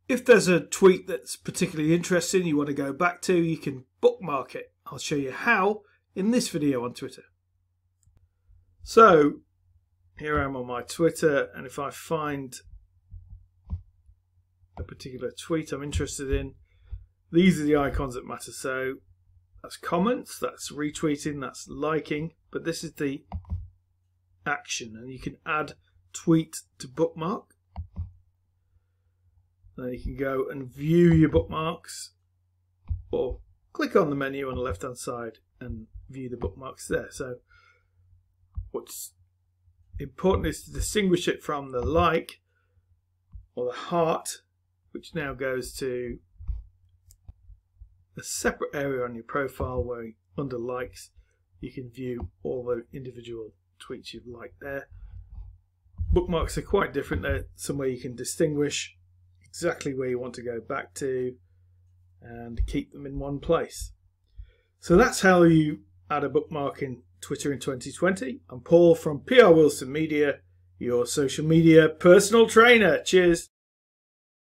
If there's a tweet that's particularly interesting you want to go back to, you can bookmark it. I'll show you how in this video on Twitter. So here I am on my Twitter, and if I find a particular tweet I'm interested in, these are the icons that matter. So that's comments, that's retweeting, that's liking, but this is the action, and you can add tweet to bookmark. Then you can go and view your bookmarks, or click on the menu on the left hand side and view the bookmarks there. So what's important is to distinguish it from the like or the heart, which now goes to a separate area on your profile where under likes you can view all the individual tweets you've liked there. Bookmarks are quite different. They're somewhere you can distinguish exactly where you want to go back to and keep them in one place. So that's how you add a bookmark in Twitter in 2020. I'm Paul from PR Wilson Media, your social media personal trainer. Cheers.